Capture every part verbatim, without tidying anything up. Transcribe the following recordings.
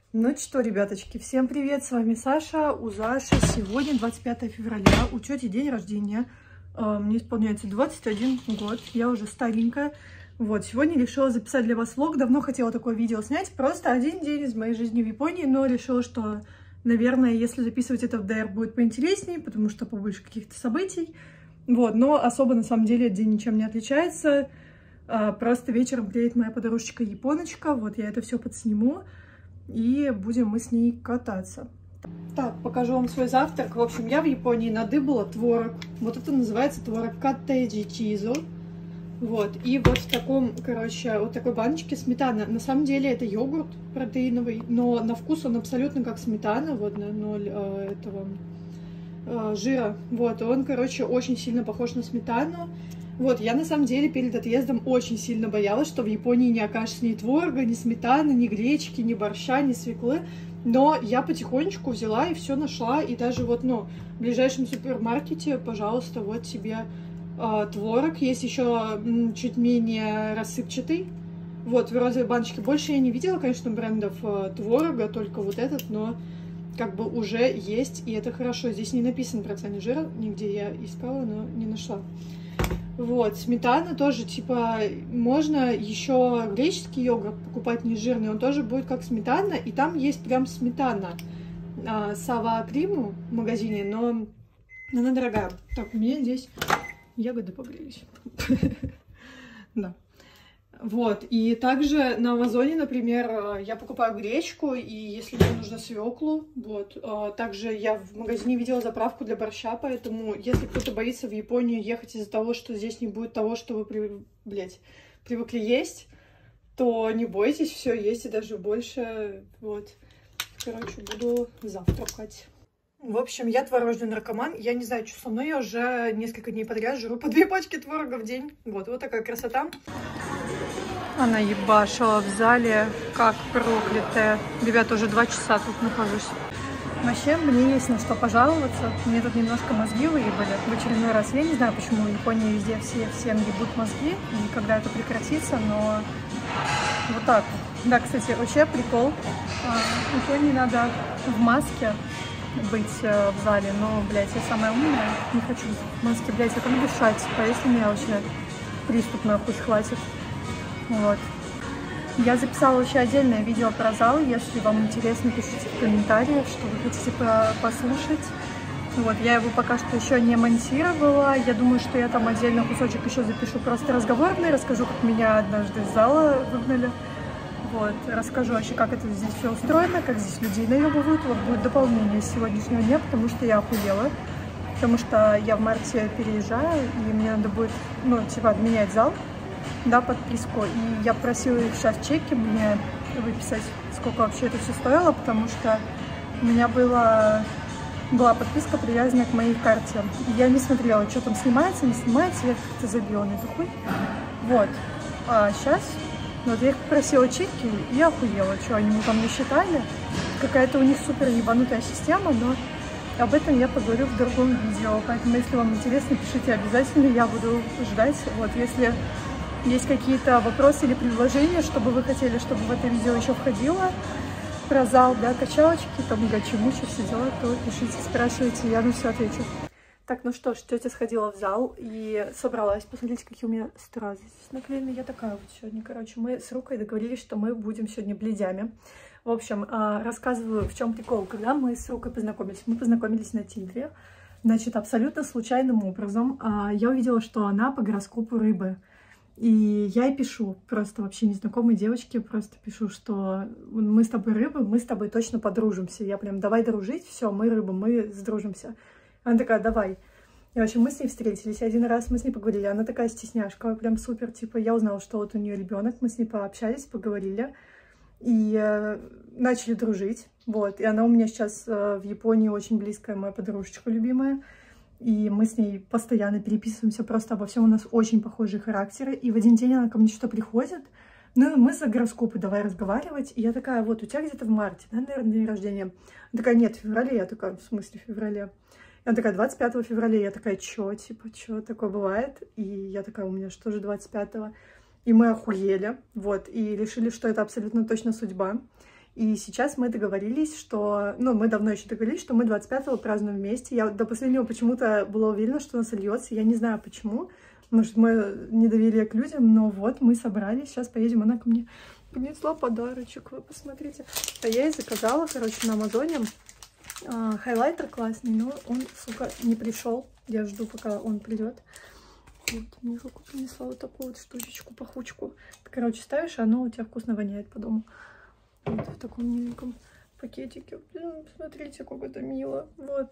Ну что, ребяточки, всем привет, с вами Саша, у Заши. Сегодня двадцать пятое февраля, у тети день рождения, мне исполняется двадцать один год, я уже старенькая. Вот, сегодня решила записать для вас влог, давно хотела такое видео снять, просто один день из моей жизни в Японии, но решила, что, наверное, если записывать это в ДР, будет поинтереснее, потому что побольше каких-то событий. Вот, но особо на самом деле день ничем не отличается, просто вечером приедет моя подружечка Японочка, вот я это все подсниму. И будем мы с ней кататься. Так, покажу вам свой завтрак. В общем, я в Японии надыбала творог. Вот это называется творог коттеджи чизу. Вот. И вот в таком, короче, вот такой баночке сметана. На самом деле это йогурт протеиновый, но на вкус он абсолютно как сметана. Вот на ноль э, этого э, жира. Вот. И он, короче, очень сильно похож на сметану. Вот, я на самом деле перед отъездом очень сильно боялась, что в Японии не окажется ни творога, ни сметаны, ни гречки, ни борща, ни свеклы. Но я потихонечку взяла и все нашла. И даже вот, ну, в ближайшем супермаркете, пожалуйста, вот тебе э, творог. Есть еще м, чуть менее рассыпчатый. Вот, в розовой баночке. Больше я не видела, конечно, брендов э, творога, только вот этот, но как бы уже есть, и это хорошо. Здесь не написан процент жира, нигде я искала, но не нашла. Вот, сметана тоже, типа, можно еще греческий йогурт покупать нежирный, он тоже будет как сметана, и там есть прям сметана а, сава криму в магазине, но она дорогая. Так, у меня здесь ягоды погрелись. Да. Вот, и также на Амазоне, например, я покупаю гречку, и если мне нужно свеклу, вот, также я в магазине видела заправку для борща, поэтому если кто-то боится в Японию ехать из-за того, что здесь не будет того, что вы, при... блядь, привыкли есть, то не бойтесь, все есть и даже больше, вот, короче, буду завтракать. В общем, я творожный наркоман, я не знаю, что со мной, я уже несколько дней подряд жру по две пачки творога в день, вот, вот такая красота. Она ебашила в зале, как проклятая. Ребята, уже два часа тут нахожусь. Вообще, мне есть на что пожаловаться. Мне тут немножко мозги выебали в очередной раз. Я не знаю, почему в Японии везде все всем ебут мозги, и когда это прекратится, но вот так вот. Да, кстати, вообще прикол. В Японии надо в маске быть в зале, но, блядь, я самая умная, не хочу в маске, блядь, я как дышать, типа, если меня вообще приступ нахуй схватит. Вот. Я записала вообще отдельное видео про зал. Если вам интересно, пишите в комментариях, что вы хотите послушать. Вот. Я его пока что еще не монтировала. Я думаю, что я там отдельно кусочек еще запишу просто разговорный. Расскажу, как меня однажды из зала выгнали. Вот. Расскажу вообще, как это здесь все устроено, как здесь людей наебывают. Вот будет дополнение сегодняшнего дня, потому что я охуела. Потому что я в марте переезжаю, и мне надо будет, ну, типа, обменять зал. Да, подписку. И я просила их сейчас в чеке мне выписать, сколько вообще это все стоило, потому что у меня была, была подписка, привязанная к моей карте. И я не смотрела, что там снимается, не снимается, я как-то забила на такой. Вот. А сейчас, вот я их попросила чеки, и я охуела, что они мне там насчитали. Какая-то у них супер ебанутая система, но об этом я поговорю в другом видео. Поэтому, если вам интересно, пишите обязательно, я буду ждать. Вот, если есть какие-то вопросы или предложения, чтобы вы хотели, чтобы в это видео еще входило про зал, да, качалочки, там, гачи-мучи, все дела, то пишите, спрашивайте, я на все отвечу. Так, ну что ж, тетя сходила в зал и собралась. Посмотрите, какие у меня стразы здесь наклеены. Я такая вот сегодня, короче, мы с Рукой договорились, что мы будем сегодня бледями. В общем, рассказываю, в чем прикол. Когда мы с Рукой познакомились, мы познакомились на Тиндере, значит, абсолютно случайным образом я увидела, что она по гороскопу рыбы. И я ей пишу, просто вообще незнакомой девочке, просто пишу, что мы с тобой рыбы, мы с тобой точно подружимся. Я прям, давай дружить, все, мы рыбы, мы сдружимся. Она такая, давай. И, в общем, мы с ней встретились один раз, мы с ней поговорили. Она такая стесняшка, прям супер, типа, я узнала, что вот у нее ребенок, мы с ней пообщались, поговорили. И э, начали дружить, вот. И она у меня сейчас э, в Японии очень близкая моя подружечка любимая. И мы с ней постоянно переписываемся просто обо всем. У нас очень похожие характеры. И в один день она ко мне что-то приходит. Ну, мы за гороскопы давай разговаривать. И я такая, вот, у тебя где-то в марте, да, наверное, день рождения? Она такая, нет, в феврале. Я такая, в смысле в феврале? И она такая, двадцать пятого февраля. Я такая, чё, типа, чё такое бывает? И я такая, у меня что же двадцать пятого? И мы охуели, вот, и решили, что это абсолютно точно судьба. И сейчас мы договорились, что... Ну, мы давно еще договорились, что мы двадцать пятого празднуем вместе. Я до последнего почему-то была уверена, что она сольется. Я не знаю почему. Может, мы недоверие к людям, но вот мы собрались. Сейчас поедем. Она ко мне принесла подарочек. Вы посмотрите. А я ей заказала, короче, на Амазоне а, хайлайтер классный, но он, сука, не пришел. Я жду, пока он придет. Вот, мне руку принесла вот такую вот штучечку, пахучку. Ты, короче, ставишь, и оно у тебя вкусно воняет по дому. Вот в таком миленьком пакетике. Блин, смотрите, как это мило. Вот.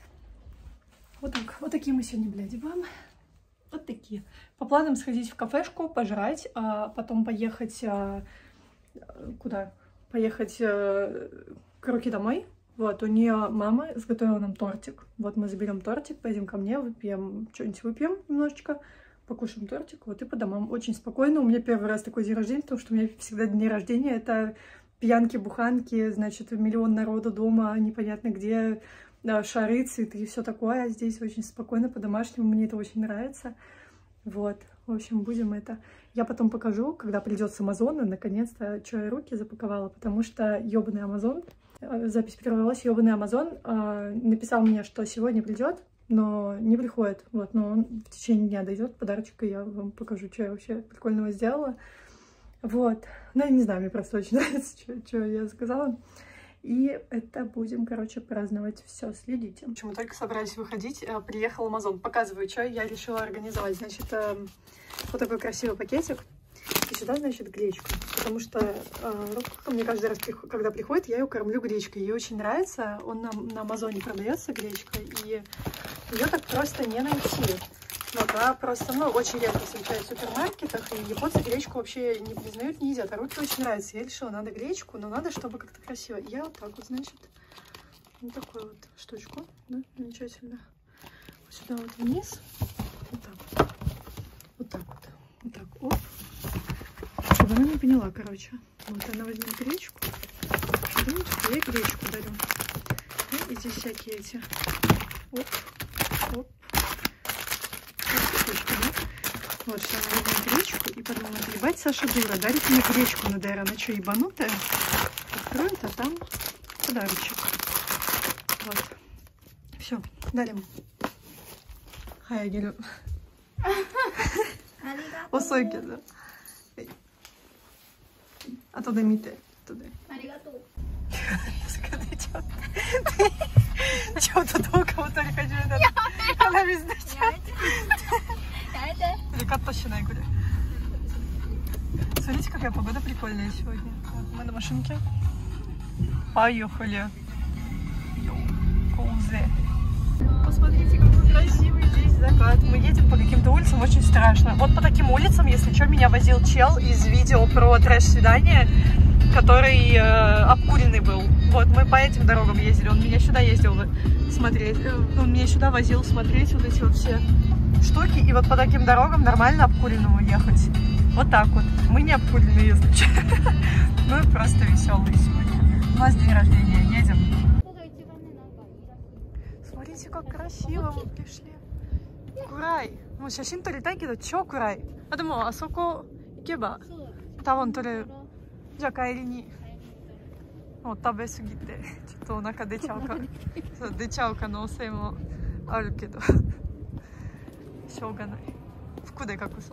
Вот так. Вот такие мы сегодня, блядь, вам. Вот такие. По планам сходить в кафешку, пожрать, а потом поехать... А, куда? Поехать а, к Руки домой. Вот, у нее мама изготовила нам тортик. Вот мы заберем тортик, пойдем ко мне, выпьем, что-нибудь выпьем немножечко, покушаем тортик, вот и по домам. Очень спокойно. У меня первый раз такой день рождения, потому что у меня всегда дни рождения — это пьянки, буханки, значит, миллион народу дома, непонятно где, да, шары, цветы и все такое. А здесь очень спокойно, по-домашнему, мне это очень нравится. Вот, в общем, будем это... Я потом покажу, когда придет с Амазона, наконец-то, что я руки запаковала, потому что ёбаный Амазон... Запись прервалась, ёбаный Амазон э, написал мне, что сегодня придет, но не приходит. Вот, но он в течение дня дойдет подарочек, и я вам покажу, что я вообще прикольного сделала. Вот. Ну, я не знаю, мне просто очень нравится, что, что я заказала. И это будем, короче, праздновать. Все, следите. В общем, мы только собрались выходить, приехал Амазон. Показываю, что я решила организовать. Значит, э, вот такой красивый пакетик. И сюда, значит, гречку. Потому что э, мне каждый раз, когда приходит, я ее кормлю гречкой. Ей очень нравится. Он на, на Амазоне продается, гречка. И ее так просто не найти. Вот, а просто, ну, очень редко встречается в супермаркетах. И японцы гречку вообще не признают, не едят. А Руки очень нравится. Я решила, надо гречку, но надо, чтобы как-то красиво. И я вот так вот, значит, вот такую вот штучку. Да, замечательно. Вот сюда вот вниз. Вот так вот. Вот так вот. Вот так, оп. Чтобы она не поняла, короче. Вот она возьмет гречку. Я ей гречку дарю. И здесь всякие эти. Оп, оп. Вот, что она возьмет гречку и потом ебать, Саша дура, дарит мне гречку на ДР. Она что, ебанутая? Откроет, а там подарочек. Вот. Все, дарим. Хаягелю. Осойки, да. 後で見て。後で。ありがとう。ちょっと動画を撮り始めた。鼻水出ちゃう。やめて。Перекат не куда. Смотрите, какая погода прикольная сегодня. Мы на машинке. Поехали. Посмотрите, какой красивый здесь закат. Мы едем по каким-то улицам, очень страшно. Вот по таким улицам, если что, меня возил чел из видео про трэш-свидание, который э, обкуренный был. Вот, мы по этим дорогам ездили. Он меня сюда ездил смотреть. Он меня сюда возил смотреть вот эти вот все штуки. И вот по таким дорогам нормально обкуренному ехать. Вот так вот. Мы не обкуренные, если что. Мы просто веселые сегодня. У нас день рождения. Едем. Смотрите, как красиво мы пришли. Курай. Ну, 写真撮りたいけど超暗い。あ、でもあそこ行けば多分撮れる。じゃあ帰りに。もう食べ過ぎてちょっとお腹出ちゃうかそう出ちゃう可能性もあるけどしょうがない。服で隠そう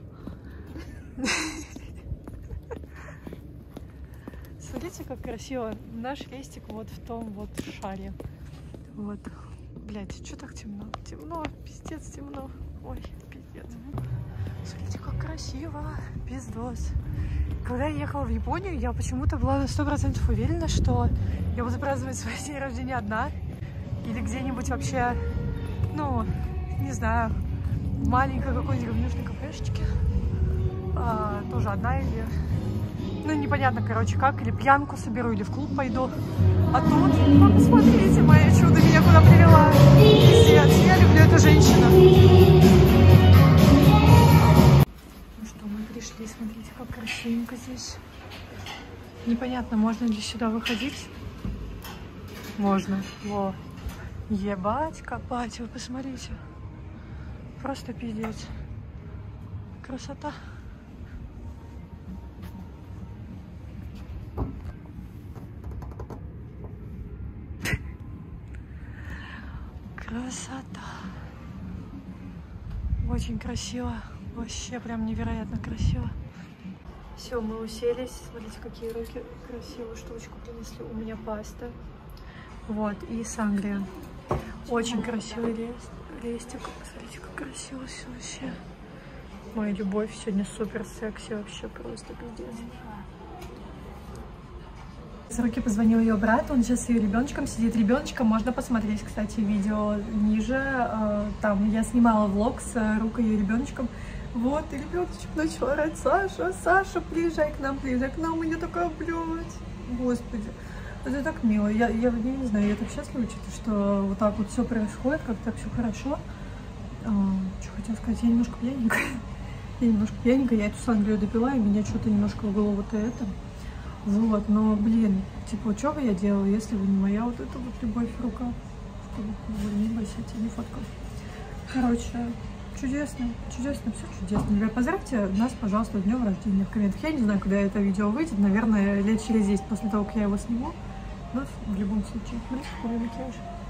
。Смотрите, как красиво. Наш рейстик вот в том вот шаре. Вот. Блять, что так темно? Темно, пиздец, темно. Ой, пиздец. Смотрите, как красиво. Пиздос. Когда я ехала в Японию, я почему-то была на сто процентов уверена, что я буду праздновать свой день рождения одна. Или где-нибудь вообще, ну, не знаю, в маленькой какой-нибудь говнюшной кафешечке. А, тоже одна или... Ну, непонятно, короче, как. Или пьянку соберу, или в клуб пойду. А тут, ну, посмотрите, мое чудо меня куда привела. Пиздец, я люблю эту женщину. Ну что, мы пришли, смотрите, как красивенько здесь. Непонятно, можно ли сюда выходить? Можно. Во. Ебать, копать, вы посмотрите. Просто пиздец. Красота. Красота. Очень красиво. Вообще прям невероятно красиво. Все, мы уселись. Смотрите, какие руки красивую штучку принесли. У меня паста. Вот, и сангрия. Очень красивый лист, листик. Смотрите, как красиво все вообще. Моя любовь сегодня супер секси. Вообще просто пиздец. С руки позвонил ее брат, он сейчас с ее ребеночком сидит. Ребеночком можно посмотреть, кстати, видео ниже. Там я снимала влог с Рукой и ее ребеночком. Вот, и ребеночек начал орать: Саша, Саша, приезжай к нам, приезжай к нам. И я такая: блядь, господи, это так мило. Я, я, я не знаю, я так счастлива, учитывая, что вот так вот все происходит, как так все хорошо. А, что хотела сказать, я немножко пьяненькая. Я немножко пьяненькая, я эту сангрию допила, и меня что-то немножко в голову-то это. Вот, но, блин, типа, что бы я делала, если бы не моя вот эта вот любовь в руках? Не бойся, я не фоткал. Короче, чудесно, чудесно, все чудесно. Ребят, поздравьте нас, пожалуйста, с днем рождения в комментах. Я не знаю, когда это видео выйдет, наверное, лет через десять после того, как я его сниму. Но в любом случае, смотрите, какой макияж.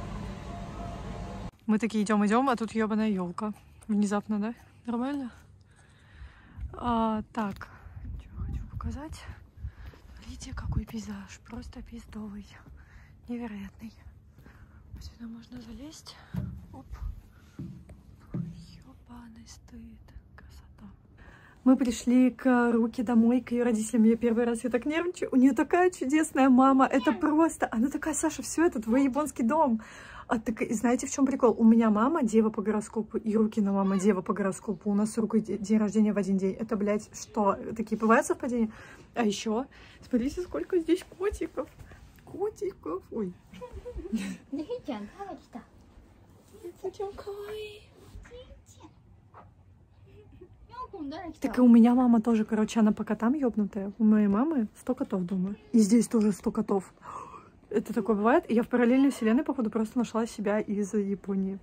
Мы такие идем, идем, а тут ебаная елка. Внезапно, да? Нормально? А, так, что хочу показать. Смотрите, какой пейзаж, просто пиздовый, невероятный. Сюда можно залезть. Оп. Ёбаный стыд, красота. Мы пришли к Руке домой, к ее родителям. Я первый раз, я так нервничаю. У нее такая чудесная мама, это просто, она такая: Саша, все, это твой японский дом. А так, знаете, в чем прикол? У меня мама дева по гороскопу, и Рукина мама дева по гороскопу. У нас с Рукой день рождения в один день. Это, блядь, что? Такие бывают совпадения? А еще, смотрите, сколько здесь котиков. Котиков. Ой. Так и у меня мама тоже, короче, она по котам ёбнутая. У моей мамы сто котов дома. И здесь тоже сто котов. Это такое бывает. И я в параллельной вселенной, походу, просто нашла себя из Японии.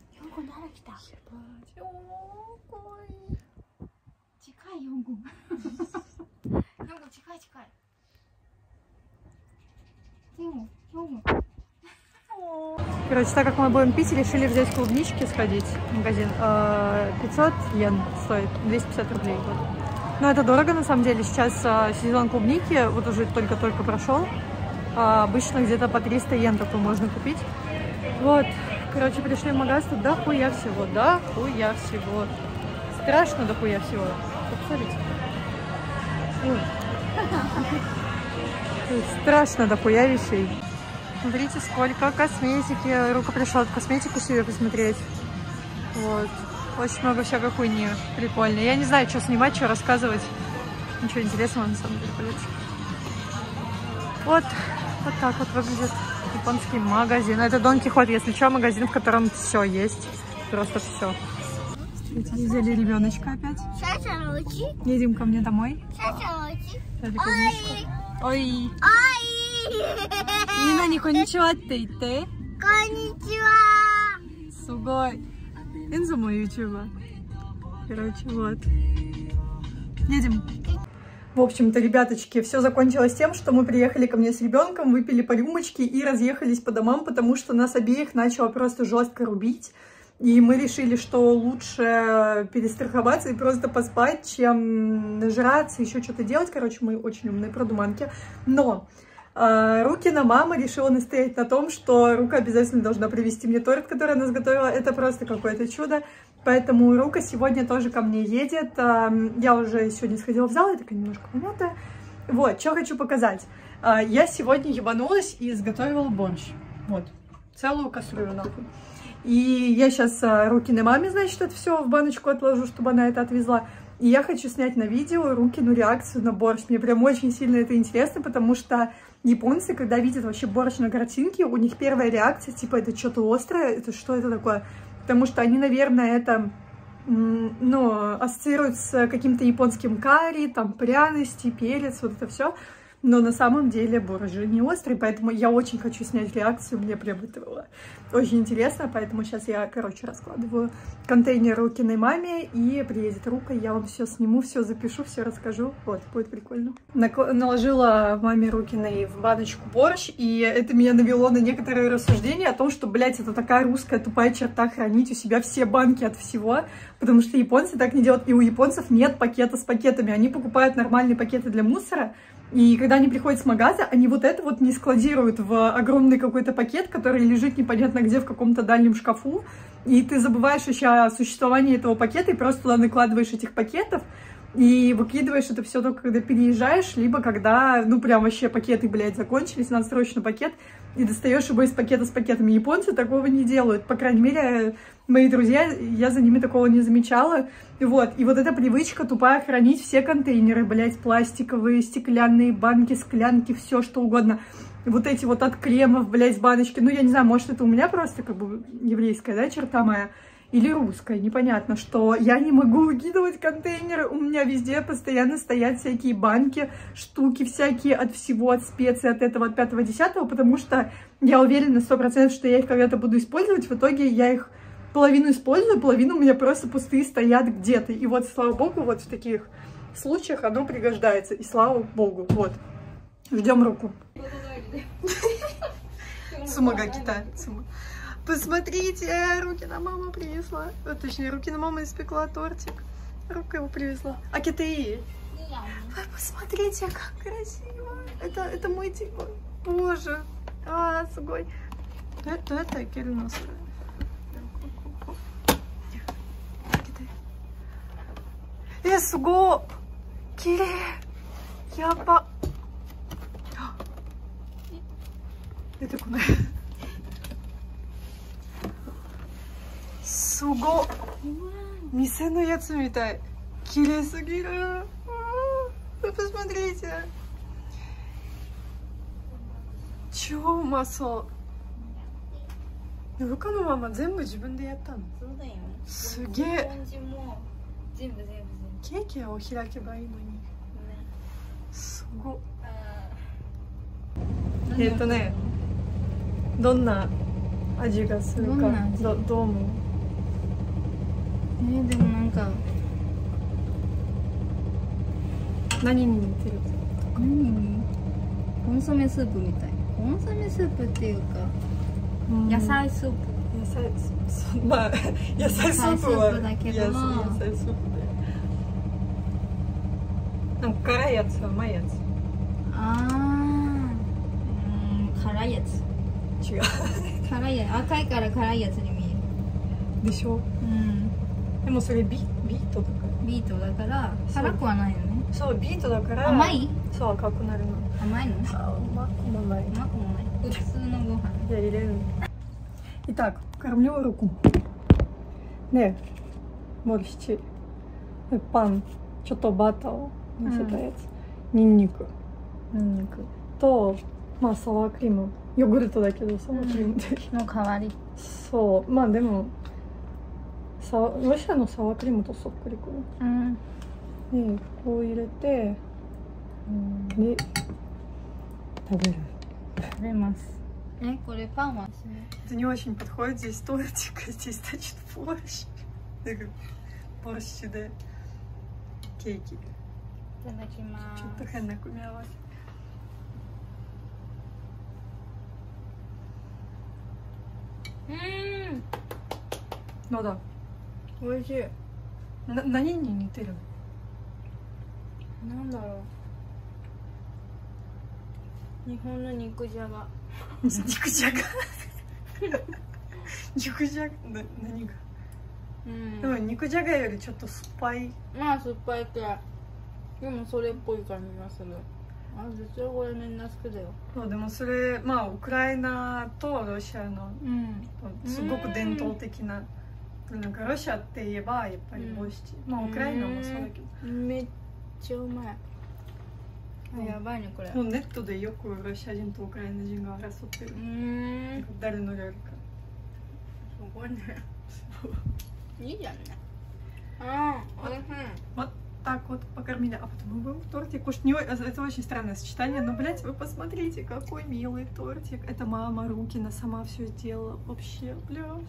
Короче, так как мы будем пить, решили взять клубнички, сходить в магазин. пятьсот йен стоит, двести пятьдесят рублей. Вот. Но это дорого, на самом деле. Сейчас сезон клубники, вот уже только-только прошел. Обычно где-то по триста йен такой можно купить. Вот, короче, пришли в магазин, тут да хуя всего, да хуя всего. Страшно да хуя всего. Посмотрите. Страшно да хуя вещей. Смотрите, сколько косметики. Рука пришла косметику себе посмотреть. Вот. Очень много всякой хуйни. Прикольно. Я не знаю, что снимать, что рассказывать. Ничего интересного на самом деле, полетик. Вот. Вот так вот выглядит японский магазин. Это Дон Кихот, если что, магазин, в котором все есть. Просто все. Смотрите, взяли ребеночка опять. Едем ко мне домой. Ой. Мина ни коничеваって言って。Коничева. Сугой. Энзо мой ютуба. Короче, вот. Едем. В общем-то, ребяточки, все закончилось тем, что мы приехали ко мне с ребенком, выпили по рюмочке и разъехались по домам, потому что нас обеих начало просто жестко рубить. И мы решили, что лучше перестраховаться и просто поспать, чем нажраться, еще что-то делать. Короче, мы очень умные продуманки. Но э, Рукина мама решила настоять на том, что Рука обязательно должна привезти мне торт, который она сготовила. Это просто какое-то чудо. Поэтому Рука сегодня тоже ко мне едет. Я уже сегодня сходила в зал, я такая немножко помятая. Вот, что хочу показать. Я сегодня ебанулась и изготовила борщ. Вот, целую кастрюлю нахуй. И я сейчас Рукиной маме, значит, это все в баночку отложу, чтобы она это отвезла. И я хочу снять на видео Рукину реакцию на борщ. Мне прям очень сильно это интересно, потому что японцы, когда видят вообще борщ на картинке, у них первая реакция, типа, это что-то острое, это что это такое? Потому что они, наверное, это, ну, ассоциируют с каким-то японским карри, там, пряности, перец, вот это все. Но на самом деле боржи не острый, поэтому я очень хочу снять реакцию. Мне прям это очень интересно, поэтому сейчас я, короче, раскладываю контейнер Рукиной маме, и приедет Рука, я вам все сниму, все запишу, все расскажу. Вот, будет прикольно. Наложила маме Рукиной в баночку борщ, и это меня навело на некоторые рассуждения о том, что, блядь, это такая русская тупая черта хранить у себя все банки от всего, потому что японцы так не делают, и у японцев нет пакета с пакетами, они покупают нормальные пакеты для мусора. И когда они приходят с магаза, они вот это вот не складируют в огромный какой-то пакет, который лежит непонятно где в каком-то дальнем шкафу. И ты забываешь еще о существовании этого пакета и просто туда накладываешь этих пакетов. И выкидываешь это все только когда переезжаешь, либо когда, ну, прям вообще пакеты, блядь, закончились, надо срочно пакет, и достаешь его из пакета с пакетами. Японцы такого не делают. По крайней мере, мои друзья, я за ними такого не замечала. Вот. И вот эта привычка тупая хранить все контейнеры, блядь, пластиковые, стеклянные, банки, склянки, все что угодно. Вот эти вот от кремов, блядь, баночки. Ну, я не знаю, может, это у меня просто как бы еврейская, да, черта моя. Или русская, непонятно, что я не могу выкидывать контейнеры, у меня везде постоянно стоят всякие банки, штуки всякие от всего, от специй, от этого, от пятого, десятого, потому что я уверена сто процентов, что я их когда-то буду использовать, в итоге я их половину использую, половину у меня просто пустые стоят где-то, и вот, слава богу, вот в таких случаях оно пригождается, и слава богу, вот, ждем Руку. Сумагакита. Посмотрите, Рукина мама принесла. Точнее, Рукина мама испекла тортик. Рука его привезла. А китаи? Вы посмотрите, как красиво. Это, это мой типа. Боже. А, сугой. Это, это, кельнос. Э, суго. Кире. Яба. Это куда? Суго! 店のやつみたい。綺麗すぎる。Вы посмотрите. Чёうまそう。ルカのママ全部自分でやったの？そうだよ。すげえ。全部全部全部。ケーキを開けばいいのに。すご。えっとね、どんな味がするかどどう思う？えー、でもなんか何に似てる？何に？コンソメスープみたい。コンソメスープっていうか、うん、野菜スープ。野菜スープ。まあ野菜スープはだけど、野菜スープで。なんか辛いやつは甘いやつ。ああ、うん、辛いやつ。違う。辛いやつ、赤いから辛いやつに見える。でしょ？うん。でもそれビビートだから。ビートだから辛くはないよね。そうビートだから甘い？そう赤くなるの。甘いの？あ、甘くもない。甘くもない。普通のご飯。じゃあ入れる。Итак, кормлю Руку. Не, борщи. Пан, что-то батал, называется. Ниннику. Ниннику. То,まあサワークリーム。ヨーグルトだけどサワークリームで。の代わり。そう、まあでも。ロシアのサワークリームとそっくりくる。うん。で、こう入れて、で、食べる。食べます。え、これパンはЭто не очень подходит, здесь тортик, а здесь, значит, борщ. Борщでケーキ。いただきます。ちょっと変な組み合わせ。うん。どうだ？おいしい。な、何に似てる？なんだろう。日本の肉じゃが。肉じゃが。肉じゃが、な、何が。うん。でも肉じゃがよりちょっと酸っぱい。まあ酸っぱい系。でもそれっぽい感じがする。あ、実はこれみんな好きだよ。そう、でもそれ、まあウクライナとロシアの、うん、すごく伝統的な。なんかロシアって言えばやっぱりボシチ、まあウクライナもそうだけどめっちゃうまい。あ、やばいねこれ。もうネットでよくロシア人とウクライナ人が争ってる。うん、誰の料理か。すごいね。いいじゃんね。ああ、おいしい。ま、 так вот покормили, а потом мы будем тортик кушать. Не, это очень странное сочетание, но, блядь, вы посмотрите, какой милый тортик. Это мама Рукина сама все сделала. Вообще, блядь.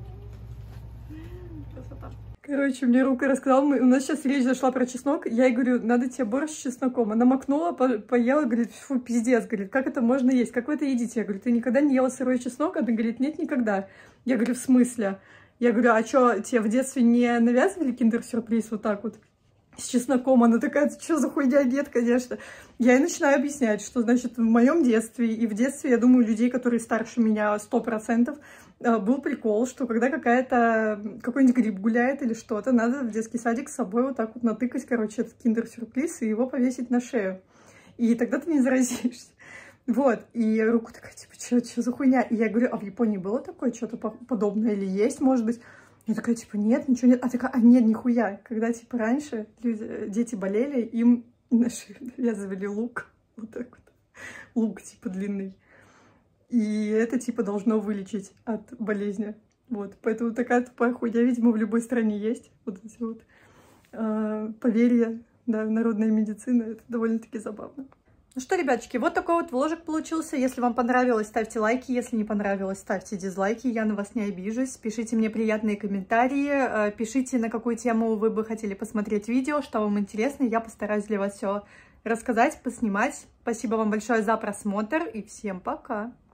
Красота. Короче, мне Рука рассказала, мы, у нас сейчас речь зашла про чеснок, я ей говорю, надо тебе борщ с чесноком. Она макнула, по, поела, говорит, фу, пиздец, говорит, как это можно есть, как вы это едите? Я говорю, ты никогда не ела сырой чеснок? Она говорит, нет, никогда. Я говорю, в смысле? Я говорю, а что, тебе в детстве не навязывали киндер-сюрприз вот так вот с чесноком? Она такая, что за хуйня? Нет, конечно. Я ей начинаю объяснять, что, значит, в моем детстве и в детстве, я думаю, людей, которые старше меня сто процентов, был прикол, что когда какая-то какой-нибудь гриб гуляет или что-то, надо в детский садик с собой вот так вот натыкать, короче, этот киндер-сюрприз и его повесить на шею. И тогда ты не заразишься. Вот. И Рука такая, типа, что за хуйня? И я говорю, а в Японии было такое что-то подобное или есть, может быть? Я такая, типа, нет, ничего нет. А такая, а нет, нихуя. Когда, типа, раньше люди, дети болели, им на шею навязывали лук. Вот так вот. Лук, типа, длинный. И это, типа, должно вылечить от болезни. Вот. Поэтому такая тупая хуйня, видимо, в любой стране есть. Вот эти вот э, поверья, да, народная медицина. Это довольно-таки забавно. Ну что, ребяточки, вот такой вот вложик получился. Если вам понравилось, ставьте лайки. Если не понравилось, ставьте дизлайки. Я на вас не обижусь. Пишите мне приятные комментарии. Пишите, на какую тему вы бы хотели посмотреть видео, что вам интересно. Я постараюсь для вас все рассказать, поснимать. Спасибо вам большое за просмотр и всем пока!